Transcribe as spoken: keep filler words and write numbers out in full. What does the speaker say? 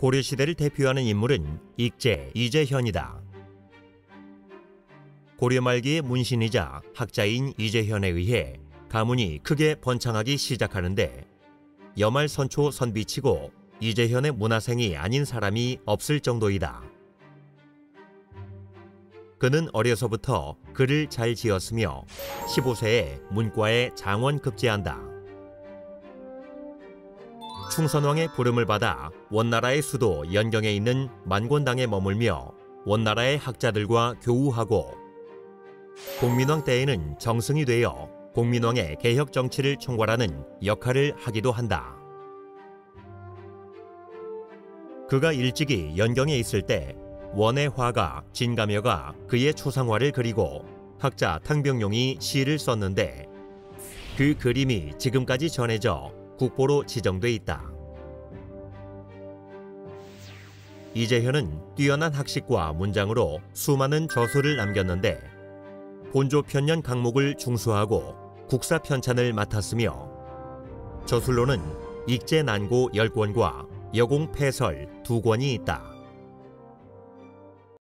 고려시대를 대표하는 인물은 익제 이재현이다. 고려 말기의 문신이자 학자인 이재현에 의해 가문이 크게 번창하기 시작하는데 여말선초 선비치고 이재현의 문화생이 아닌 사람이 없을 정도이다. 그는 어려서부터 글을 잘 지었으며 십오 세에 문과에 장원 급제한다. 충선왕의 부름을 받아 원나라의 수도 연경에 있는 만곤당에 머물며 원나라의 학자들과 교우하고 공민왕 때에는 정승이 되어 공민왕의 개혁 정치를 총괄하는 역할을 하기도 한다. 그가 일찍이 연경에 있을 때 원의 화가 진감여가 그의 초상화를 그리고 학자 탕병용이 시를 썼는데 그 그림이 지금까지 전해져 국보로 지정돼 있다. 이재현은 뛰어난 학식과 문장으로 수많은 저술을 남겼는데 본조편년 강목을 중수하고 국사편찬을 맡았으며 저술로는 익제난고 열 권과 여공패설 두 권이 있다.